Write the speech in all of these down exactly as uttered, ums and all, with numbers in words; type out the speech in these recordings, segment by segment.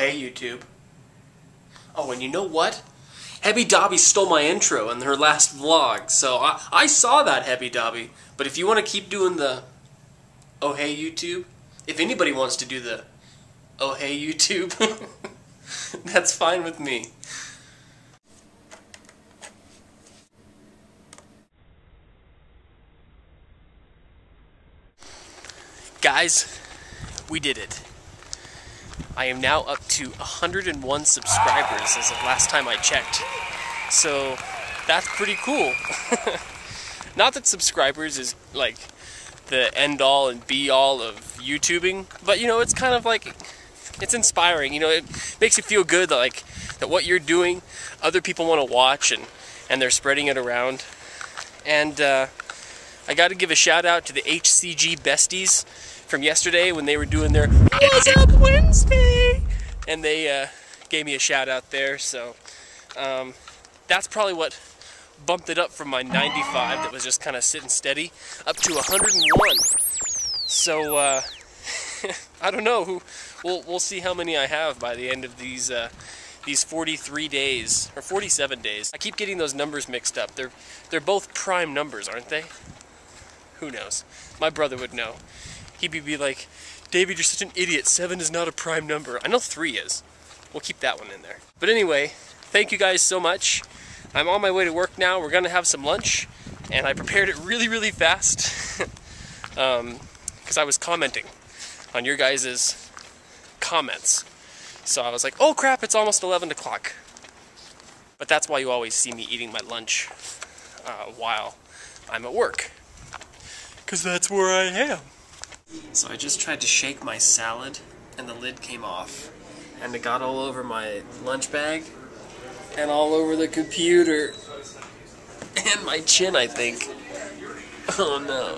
hey YouTube. Oh, and you know what? Hebby Dobby stole my intro in her last vlog, so I, I saw that, Hebby Dobby. But if you want to keep doing the oh hey YouTube, if anybody wants to do the oh hey YouTube, that's fine with me. Guys, we did it. I am now up to one hundred and one subscribers as of last time I checked. So that's pretty cool. Not that subscribers is like the end all and be all of YouTubing, but you know, it's kind of like, it's inspiring. You know, it makes you feel good that like that what you're doing, other people want to watch, and and they're spreading it around. And uh, I got to give a shout out to the H C G besties from yesterday when they were doing their What's Up Wednesday, and they uh, gave me a shout out there. So um, that's probably what bumped it up from my ninety-five that was just kind of sitting steady up to one hundred and one. So uh, I don't know who. We'll we'll see how many I have by the end of these uh, these forty-three days or forty-seven days. I keep getting those numbers mixed up. They're they're both prime numbers, aren't they? Who knows? My brother would know. He'd be like, David, you're such an idiot. Seven is not a prime number. I know three is. We'll keep that one in there. But anyway, thank you guys so much. I'm on my way to work now. We're gonna have some lunch, and I prepared it really, really fast um, because I was commenting on your guys' comments. So I was like, oh crap, it's almost eleven o'clock. But that's why you always see me eating my lunch uh, while I'm at work, because that's where I am. So I just tried to shake my salad, and the lid came off, and it got all over my lunch bag, and all over the computer, and my chin, I think. Oh no.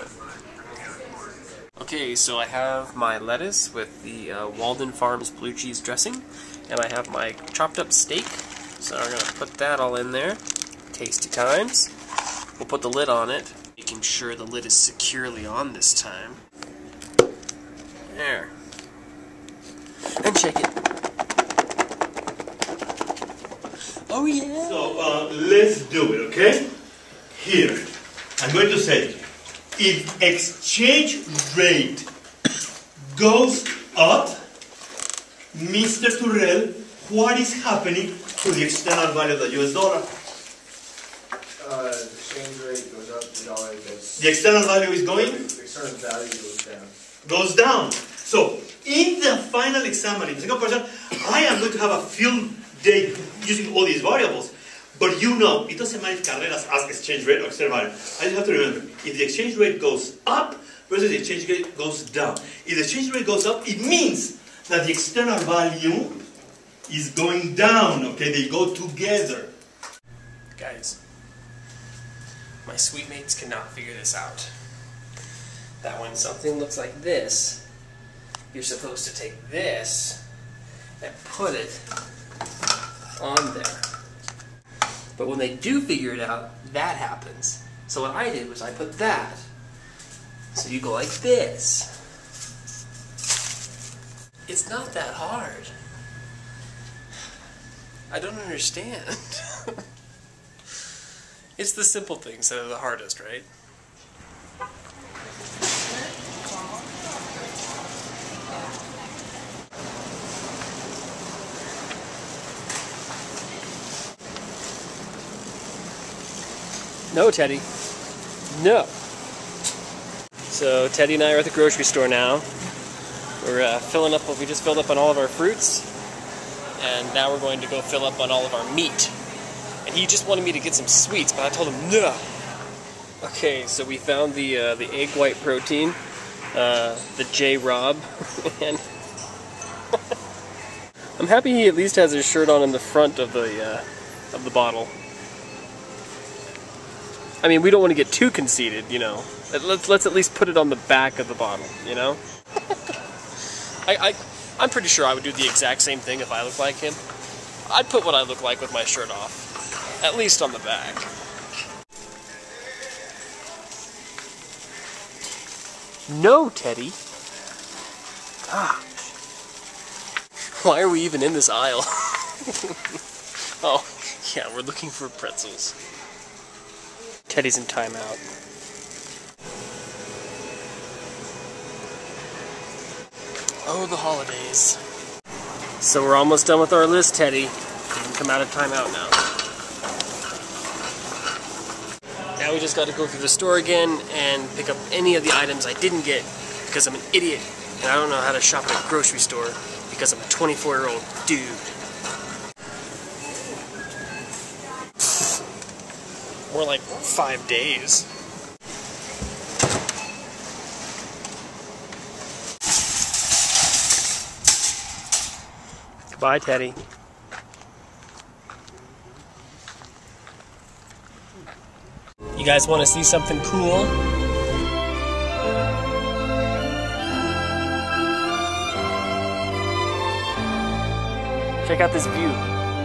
Okay, so I have my lettuce with the uh, Walden Farms blue cheese dressing, and I have my chopped up steak, so I'm going to put that all in there. Tasty times. We'll put the lid on it, making sure the lid is securely on this time. There. And shake it. Oh yeah! So, uh, let's do it, okay? Here, I'm going to say, if exchange rate goes up, Mister Turrell, what is happening to the external value of the U S dollar? Uh, the exchange rate goes up, the dollar goes... The external value is going? The external value goes down. Goes down. So, in the final examining, second person, I am going to have a field day using all these variables. But you know, it doesn't matter if Carreras asks exchange rate or external value. I just have to remember, if the exchange rate goes up versus the exchange rate goes down. If the exchange rate goes up, it means that the external value is going down, okay? They go together. Guys, my sweet mates cannot figure this out. That when something looks like this, you're supposed to take this and put it on there. But when they do figure it out, that happens. So what I did was I put that. So you go like this. It's not that hard. I don't understand. It's the simple things that are the hardest, right? No, Teddy. No. So Teddy and I are at the grocery store now. We're uh, filling up what we just filled up on all of our fruits, and now we're going to go fill up on all of our meat. And he just wanted me to get some sweets, but I told him no. Okay, so we found the uh, the egg white protein, uh, the J Rob, and I'm happy he at least has his shirt on in the front of the uh, of the bottle. I mean, we don't want to get too conceited, you know. Let's let's at least put it on the back of the bottle, you know. I, I I'm pretty sure I would do the exact same thing if I looked like him. I'd put what I look like with my shirt off, at least on the back. No, Teddy. Gosh. Why are we even in this aisle? Oh, yeah, we're looking for pretzels. Teddy's in timeout. Oh, the holidays. So we're almost done with our list, Teddy. You can come out of timeout now. Now we just got to go through the store again and pick up any of the items I didn't get because I'm an idiot and I don't know how to shop at a grocery store because I'm a twenty-four year old dude. More like five days. Goodbye, Teddy. You guys want to see something cool? Check out this view.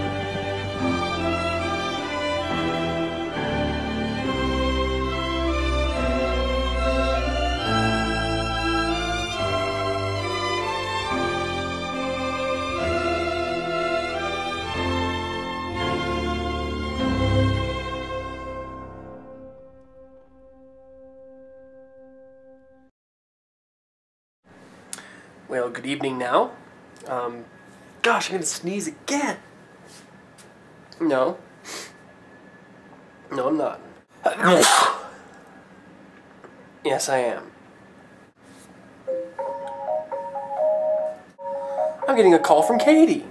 Well, good evening now. Um, gosh, I'm gonna sneeze again. No. No, I'm not. Yes, I am. I'm getting a call from Katie.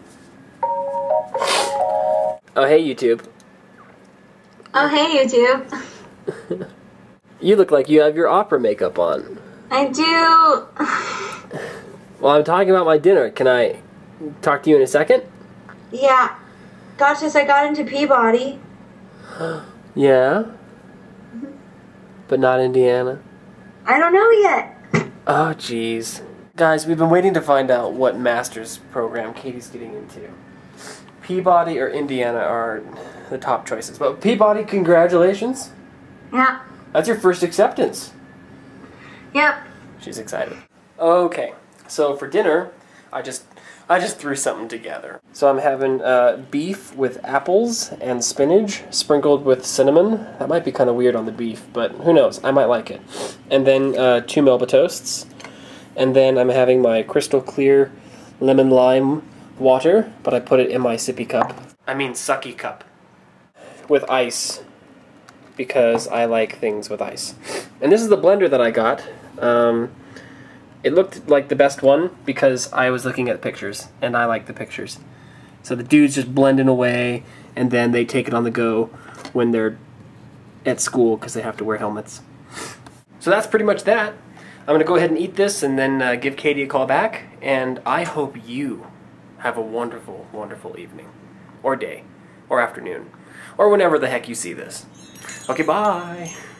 Oh, hey, YouTube. Oh, hey, YouTube. You look like you have your opera makeup on. I do. Well, I'm talking about my dinner. Can I talk to you in a second? Yeah. Gosh, since I got into Peabody. Yeah? But not Indiana? I don't know yet. Oh, jeez. Guys, we've been waiting to find out what master's program Katie's getting into. Peabody or Indiana are the top choices. But Peabody, congratulations. Yeah. That's your first acceptance. Yep. She's excited. Okay, so for dinner, I just I just threw something together. So I'm having uh, beef with apples and spinach sprinkled with cinnamon. That might be kind of weird on the beef, but who knows? I might like it. And then uh, two Melba toasts. And then I'm having my crystal clear lemon lime water, but I put it in my sippy cup. I mean sucky cup. With ice, because I like things with ice. And this is the blender that I got. Um, it looked like the best one because I was looking at pictures, and I like the pictures. So the dudes just blending away, and then they take it on the go when they're at school because they have to wear helmets. So that's pretty much that. I'm going to go ahead and eat this and then uh, give Katie a call back, and I hope you have a wonderful, wonderful evening, or day, or afternoon, or whenever the heck you see this. Okay, bye!